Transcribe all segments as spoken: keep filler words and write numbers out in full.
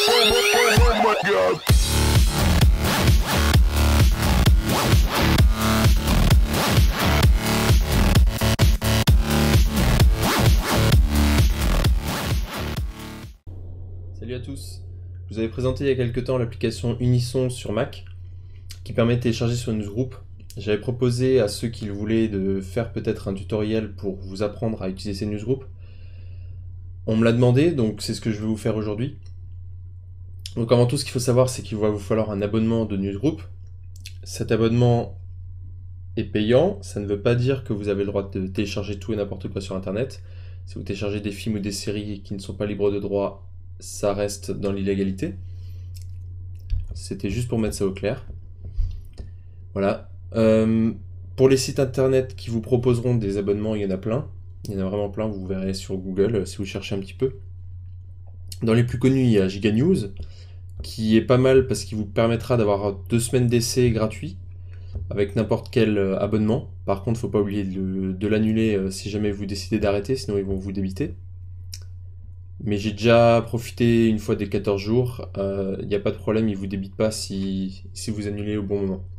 Salut à tous, je vous avais présenté il y a quelques temps l'application Unisson sur Mac qui permet de télécharger sur Newsgroup. J'avais proposé à ceux qui le voulaient de faire peut-être un tutoriel pour vous apprendre à utiliser ces Newsgroup. On me l'a demandé, donc c'est ce que je vais vous faire aujourd'hui. Donc avant tout, ce qu'il faut savoir, c'est qu'il va vous falloir un abonnement de Newsgroup. Cet abonnement est payant, ça ne veut pas dire que vous avez le droit de télécharger tout et n'importe quoi sur Internet. Si vous téléchargez des films ou des séries qui ne sont pas libres de droit, ça reste dans l'illégalité. C'était juste pour mettre ça au clair. Voilà. Euh, pour les sites internet qui vous proposeront des abonnements, il y en a plein. Il y en a vraiment plein, vous verrez sur Google si vous cherchez un petit peu. Dans les plus connus, il y a Giganews, qui est pas mal parce qu'il vous permettra d'avoir deux semaines d'essai gratuits avec n'importe quel abonnement. Par contre, il ne faut pas oublier de, de l'annuler si jamais vous décidez d'arrêter, sinon ils vont vous débiter. Mais j'ai déjà profité une fois des quatorze jours, il euh, n'y a pas de problème, il ne vous débite pas si, si vous annulez au bon moment.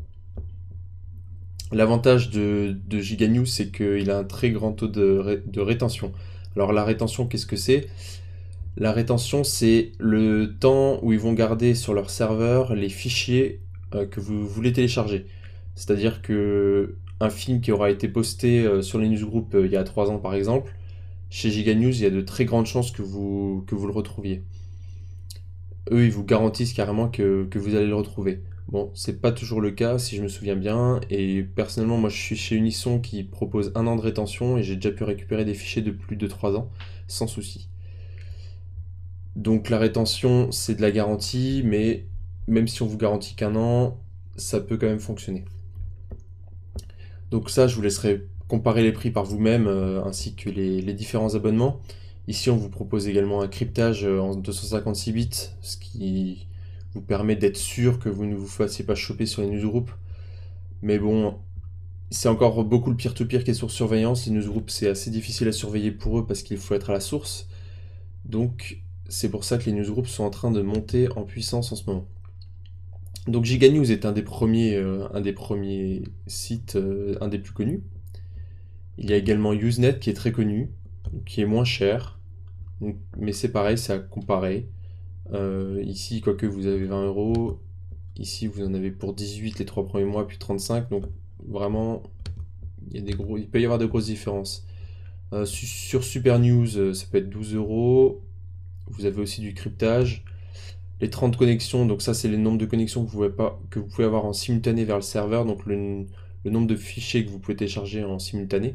L'avantage de, de Giganews, c'est qu'il a un très grand taux de, ré, de rétention. Alors la rétention, qu'est-ce que c'est? La rétention, c'est le temps où ils vont garder sur leur serveur les fichiers euh, que vous voulez télécharger. C'est-à-dire que un film qui aura été posté euh, sur les newsgroups euh, il y a trois ans par exemple, chez Giganews, il y a de très grandes chances que vous, que vous le retrouviez. Eux, ils vous garantissent carrément que, que vous allez le retrouver. Bon, c'est pas toujours le cas, si je me souviens bien, et personnellement, moi je suis chez Unisson qui propose un an de rétention, et j'ai déjà pu récupérer des fichiers de plus de trois ans, sans souci. Donc la rétention, c'est de la garantie, mais même si on vous garantit qu'un an, ça peut quand même fonctionner. Donc ça, je vous laisserai comparer les prix par vous-même, euh, ainsi que les, les différents abonnements. Ici, on vous propose également un cryptage en deux cent cinquante-six bits, ce qui vous permet d'être sûr que vous ne vous fassiez pas choper sur les newsgroups. Mais bon, c'est encore beaucoup le peer-to-peer qui est sur surveillance. Les newsgroups, c'est assez difficile à surveiller pour eux parce qu'il faut être à la source. Donc, c'est pour ça que les newsgroups sont en train de monter en puissance en ce moment. Donc Giganews est un des premiers, euh, un des premiers sites, euh, un des plus connus. Il y a également Usenet qui est très connu, qui est moins cher, donc, mais c'est pareil, c'est à comparer. Euh, ici, quoique vous avez vingt euros, ici vous en avez pour dix-huit les trois premiers mois, puis trente-cinq, donc vraiment, il, y a des gros, il peut y avoir de grosses différences. Euh, su sur Super News, euh, ça peut être douze euros, vous avez aussi du cryptage. Les trente connexions, donc ça c'est le nombre de connexions que vous pouvez, pas, que vous pouvez avoir en simultané vers le serveur, donc le, le nombre de fichiers que vous pouvez télécharger en simultané.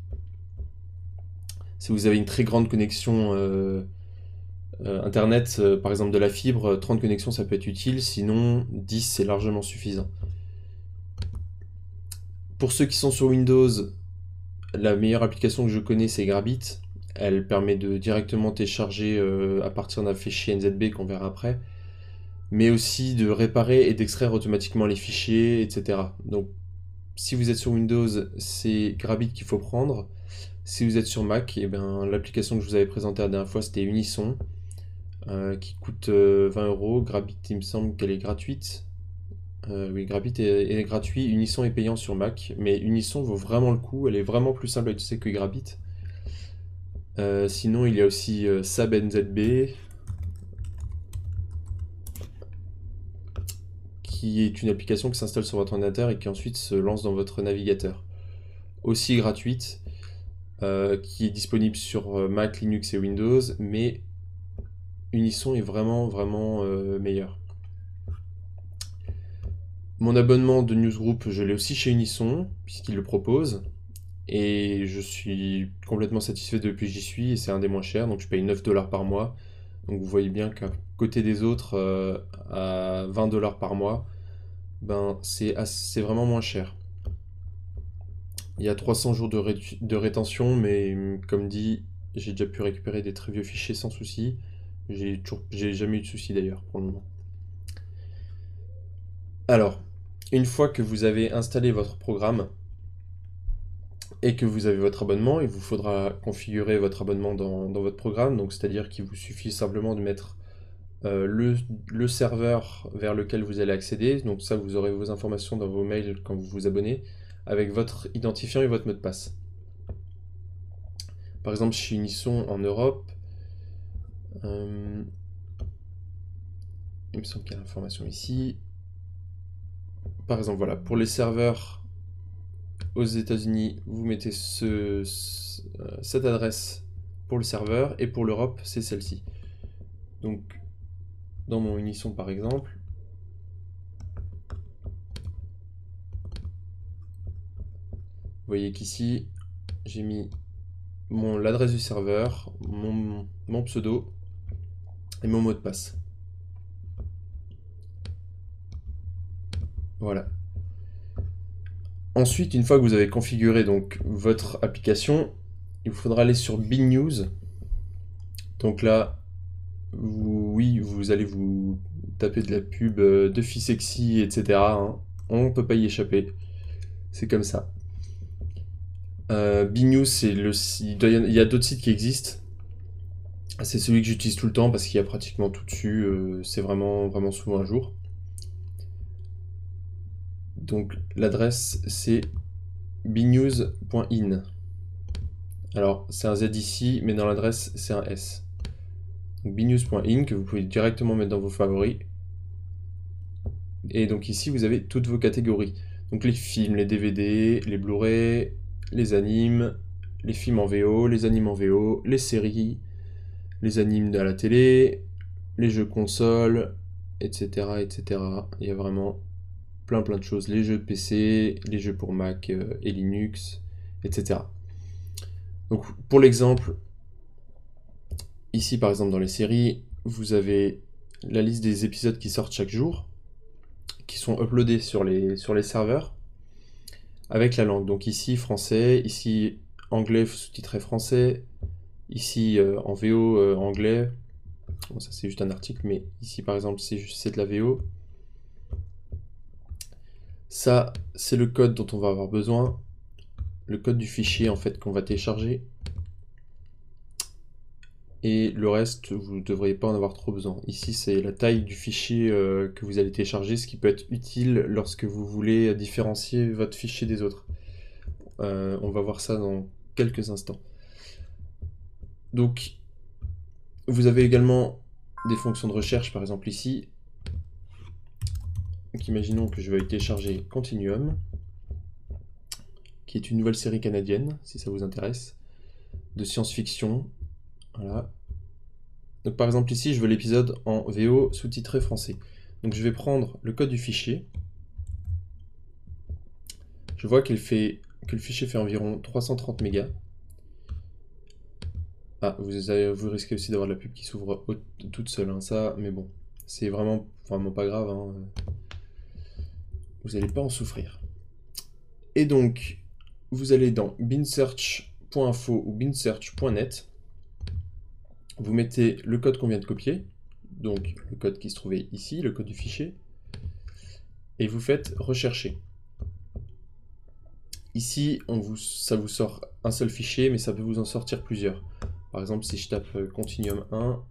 Si vous avez une très grande connexion euh, euh, internet, euh, par exemple de la fibre, trente connexions ça peut être utile, sinon dix c'est largement suffisant. Pour ceux qui sont sur Windows, la meilleure application que je connais c'est Grabit. Elle permet de directement télécharger euh, à partir d'un fichier N Z B qu'on verra après, mais aussi de réparer et d'extraire automatiquement les fichiers, et cetera. Donc si vous êtes sur Windows, c'est Grabit qu'il faut prendre. Si vous êtes sur Mac, eh ben, l'application que je vous avais présentée la dernière fois, c'était Unisson, euh, qui coûte euh, vingt euros. Grabit, il me semble qu'elle est gratuite. Euh, oui, Grabit est, est gratuit, Unisson est payant sur Mac, mais Unisson vaut vraiment le coup, elle est vraiment plus simple à utiliser que Grabit. Euh, sinon, il y a aussi euh, SabNZB, qui est une application qui s'installe sur votre ordinateur et qui ensuite se lance dans votre navigateur. Aussi gratuite, euh, qui est disponible sur Mac, Linux et Windows, mais Unisson est vraiment, vraiment euh, meilleur. Mon abonnement de Newsgroup, je l'ai aussi chez Unisson, puisqu'il le propose. Et je suis complètement satisfait depuis que j'y suis, et c'est un des moins chers, donc je paye neuf dollars par mois. Donc vous voyez bien qu'à côté des autres, euh, à vingt dollars par mois, ben c'est vraiment moins cher. Il y a trois cents jours de, ré de rétention, mais comme dit, j'ai déjà pu récupérer des très vieux fichiers sans souci. J'ai jamais eu de souci d'ailleurs pour le moment. Alors, une fois que vous avez installé votre programme et que vous avez votre abonnement, il vous faudra configurer votre abonnement dans, dans votre programme. Donc, c'est-à-dire qu'il vous suffit simplement de mettre euh, le, le serveur vers lequel vous allez accéder. Donc ça, vous aurez vos informations dans vos mails quand vous vous abonnez, avec votre identifiant et votre mot de passe. Par exemple, chez Unisson en Europe, euh, il me semble qu'il y a l'information ici. Par exemple, voilà, pour les serveurs aux États-Unis, vous mettez ce, ce, euh, cette adresse pour le serveur, et pour l'Europe, c'est celle-ci. Donc, dans mon Unisson par exemple, vous voyez qu'ici, j'ai mis mon l'adresse du serveur, mon, mon pseudo et mon mot de passe. Voilà. Ensuite, une fois que vous avez configuré donc votre application, il vous faudra aller sur BeanNews. Donc là, vous, oui, vous allez vous taper de la pub de filles sexy, et cetera hein. On ne peut pas y échapper. C'est comme ça. Euh, BeanNews, c'est le site. Il y a d'autres sites qui existent. C'est celui que j'utilise tout le temps parce qu'il y a pratiquement tout dessus. Euh, c'est vraiment, vraiment souvent un jour. Donc l'adresse c'est beannews point in. Alors c'est un Z ici, mais dans l'adresse c'est un S. Donc beannews point in que vous pouvez directement mettre dans vos favoris. Et donc ici vous avez toutes vos catégories. Donc les films, les D V D, les Blu-ray, les animes, les films en V O, les animes en V O, les séries, les animes à la télé, les jeux consoles, et cetera, et cetera. Il y a vraiment plein plein de choses. Les jeux P C, les jeux pour Mac euh, et Linux, et cetera. Donc pour l'exemple, ici par exemple dans les séries, vous avez la liste des épisodes qui sortent chaque jour, qui sont uploadés sur les, sur les serveurs, avec la langue. Donc ici français, ici anglais sous-titré français, ici euh, en V O euh, anglais. Bon, ça c'est juste un article, mais ici par exemple c'est juste c'est de la V O. Ça c'est le code dont on va avoir besoin, le code du fichier en fait qu'on va télécharger. Et le reste, vous ne devriez pas en avoir trop besoin. Ici, c'est la taille du fichier euh, que vous allez télécharger, ce qui peut être utile lorsque vous voulez différencier votre fichier des autres. Euh, on va voir ça dans quelques instants. Donc, vous avez également des fonctions de recherche, par exemple ici. Donc, imaginons que je veuille télécharger Continuum, qui est une nouvelle série canadienne, si ça vous intéresse, de science-fiction. Voilà. Donc par exemple ici, je veux l'épisode en V O sous-titré français. Donc je vais prendre le code du fichier. Je vois qu'il fait, que le fichier fait environ trois cent trente mégas. Ah, vous, avez, vous risquez aussi d'avoir de la pub qui s'ouvre toute seule, hein, ça, mais bon, c'est vraiment, vraiment pas grave. Hein. Vous n'allez pas en souffrir. Et donc, vous allez dans beansearch point info ou beansearch point net. Vous mettez le code qu'on vient de copier, donc le code qui se trouvait ici, le code du fichier, et vous faites rechercher. Ici, on vous, ça vous sort un seul fichier, mais ça peut vous en sortir plusieurs. Par exemple, si je tape Continuum un,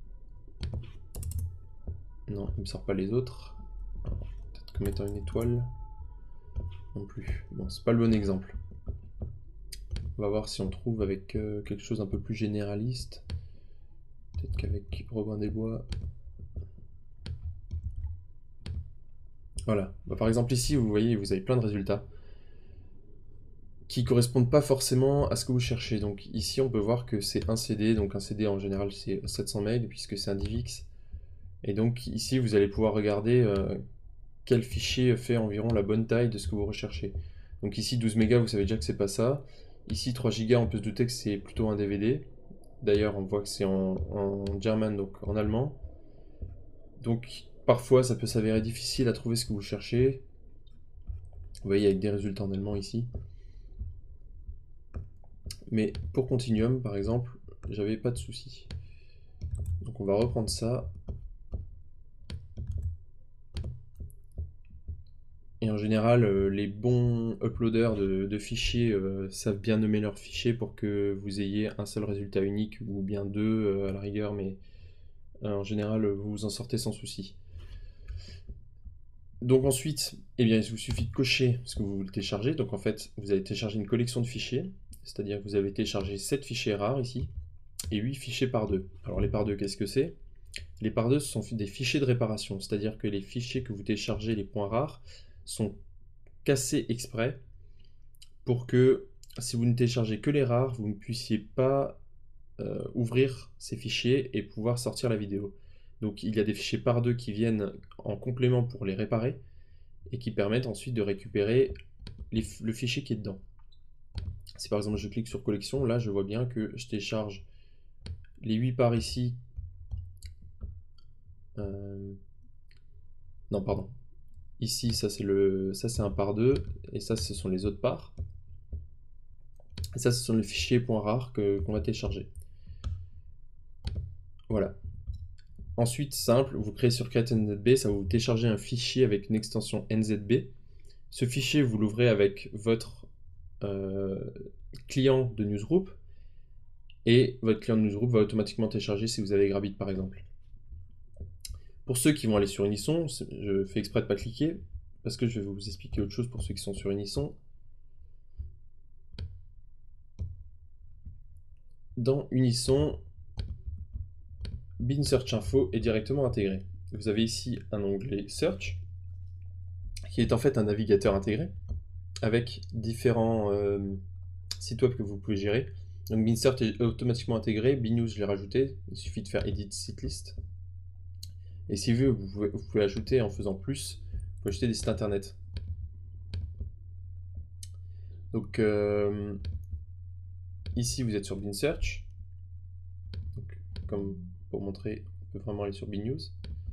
non, il ne me sort pas les autres. Peut-être que mettant une étoile, non plus. Bon, c'est pas le bon exemple. On va voir si on trouve avec euh, quelque chose un peu plus généraliste. Peut-être qu'avec Robin des Bois. Voilà. Bah, par exemple ici, vous voyez, vous avez plein de résultats qui correspondent pas forcément à ce que vous cherchez. Donc ici, on peut voir que c'est un C D. Donc un C D en général, c'est sept cents mégas puisque c'est un DivX. Et donc ici, vous allez pouvoir regarder euh, quel fichier fait environ la bonne taille de ce que vous recherchez. Donc ici, douze mégas, vous savez déjà que c'est pas ça. Ici, trois gigas, on peut se douter que c'est plutôt un D V D. D'ailleurs, on voit que c'est en, en German, donc en allemand. Donc, parfois, ça peut s'avérer difficile à trouver ce que vous cherchez. Vous voyez, avec des résultats en allemand ici. Mais pour Continuum, par exemple, j'avais pas de souci. Donc, on va reprendre ça. Et en général, euh, les bons uploaders de, de fichiers euh, savent bien nommer leurs fichiers pour que vous ayez un seul résultat unique, ou bien deux euh, à la rigueur, mais Euh, en général, vous vous en sortez sans souci. Donc ensuite, eh bien, il vous suffit de cocher ce que vous voulez télécharger. Donc en fait, vous allez télécharger une collection de fichiers, c'est-à-dire que vous avez téléchargé sept fichiers rares ici, et huit fichiers par deux. Alors les par deux, qu'est-ce que c'est? Les par deux, ce sont des fichiers de réparation, c'est-à-dire que les fichiers que vous téléchargez, les points rares, sont cassés exprès pour que, si vous ne téléchargez que les rares, vous ne puissiez pas euh, ouvrir ces fichiers et pouvoir sortir la vidéo. Donc il y a des fichiers par deux qui viennent en complément pour les réparer, et qui permettent ensuite de récupérer les, le fichier qui est dedans. Si par exemple je clique sur collection, là je vois bien que je télécharge les huit parts ici. Euh, non, pardon. Ici, ça c'est le, ça c'est un par deux, et ça ce sont les autres parts. Et ça ce sont les fichiers points rares que, qu'on va télécharger. Voilà. Ensuite, simple, vous créez sur Create N Z B, ça va vous télécharger un fichier avec une extension N Z B. Ce fichier, vous l'ouvrez avec votre euh, client de newsgroup, et votre client de newsgroup va automatiquement télécharger si vous avez Grabit par exemple. Pour ceux qui vont aller sur Unisson, je fais exprès de ne pas cliquer, parce que je vais vous expliquer autre chose pour ceux qui sont sur Unisson. Dans Unisson, Bin Search Info est directement intégré. Vous avez ici un onglet Search, qui est en fait un navigateur intégré, avec différents euh, sites web que vous pouvez gérer. Donc Bin Search est automatiquement intégré, Bin News je l'ai rajouté, il suffit de faire Edit Site List. Et si vous, vous pouvez, vous pouvez ajouter en faisant plus, vous pouvez ajouter des sites internet. Donc euh, ici vous êtes sur Bin Search. Donc, comme pour montrer, on peut vraiment aller sur Bin News.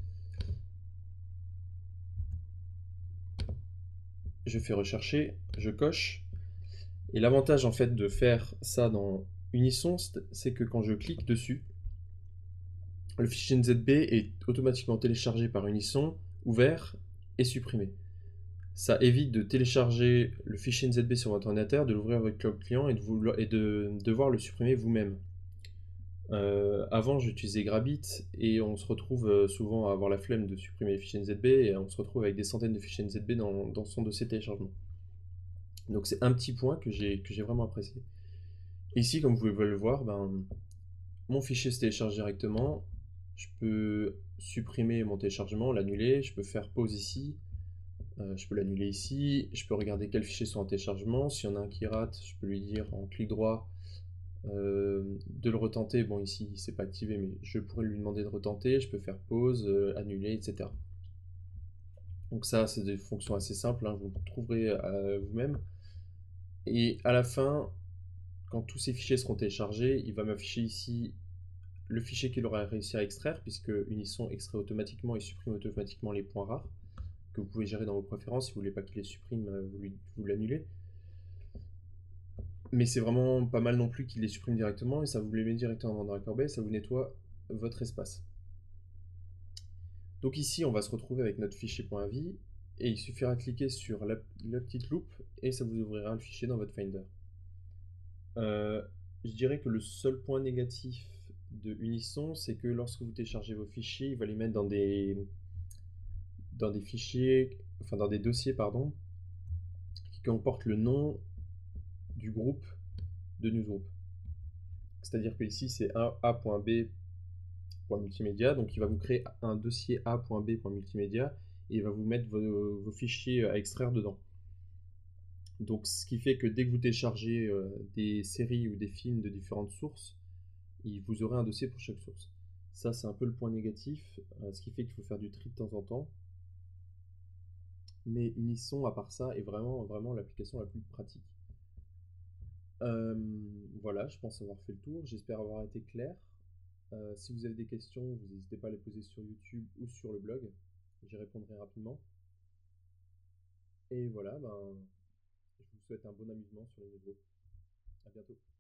Je fais rechercher, je coche. Et l'avantage en fait de faire ça dans Unisson, c'est que quand je clique dessus, le fichier N Z B est automatiquement téléchargé par Unisson, ouvert et supprimé. Ça évite de télécharger le fichier N Z B sur votre ordinateur, de l'ouvrir avec le client et de, vous, et de devoir le supprimer vous-même. Euh, avant, j'utilisais Grabit et on se retrouve souvent à avoir la flemme de supprimer les fichiers N Z B et on se retrouve avec des centaines de fichiers N Z B dans, dans son dossier de téléchargement. Donc c'est un petit point que j'ai que j'ai vraiment apprécié. Ici, comme vous pouvez le voir, ben, mon fichier se télécharge directement. Je peux supprimer mon téléchargement, l'annuler. Je peux faire pause ici. Euh, je peux l'annuler ici. Je peux regarder quels fichiers sont en téléchargement. S'il y en a un qui rate, je peux lui dire en clic droit euh, de le retenter. Bon, ici, c'est pas activé, mais je pourrais lui demander de retenter. Je peux faire pause, euh, annuler, et cetera. Donc ça, c'est des fonctions assez simples, hein, vous le trouverez euh, vous-même. Et à la fin, quand tous ces fichiers seront téléchargés, il va m'afficher ici le fichier qu'il aura réussi à extraire, puisque Unisson extrait automatiquement et supprime automatiquement les points rares, que vous pouvez gérer dans vos préférences. Si vous ne voulez pas qu'il les supprime, vous, lui, vous l'annulez. Mais c'est vraiment pas mal non plus qu'il les supprime directement, et ça vous les met directement dans la corbeille, ça vous nettoie votre espace. Donc ici, on va se retrouver avec notre fichier .avi, et il suffira de cliquer sur la, la petite loupe, et ça vous ouvrira le fichier dans votre Finder. Euh, je dirais que le seul point négatif de Unisson, c'est que lorsque vous téléchargez vos fichiers, il va les mettre dans des, dans des fichiers, enfin dans des dossiers, pardon, qui comportent le nom du groupe de newsgroup. C'est-à-dire que ici, c'est a.b.multimédia, donc il va vous créer un dossier a.b.multimédia et il va vous mettre vos, vos fichiers à extraire dedans. Donc ce qui fait que dès que vous téléchargez euh, des séries ou des films de différentes sources, vous aurez un dossier pour chaque source. Ça, c'est un peu le point négatif, euh, ce qui fait qu'il faut faire du tri de temps en temps. Mais Unisson, à part ça, est vraiment, vraiment l'application la plus pratique. Euh, voilà, je pense avoir fait le tour. J'espère avoir été clair. Euh, si vous avez des questions, vous n'hésitez pas à les poser sur YouTube ou sur le blog. J'y répondrai rapidement. Et voilà, ben, je vous souhaite un bon amusement sur les réseaux. À bientôt.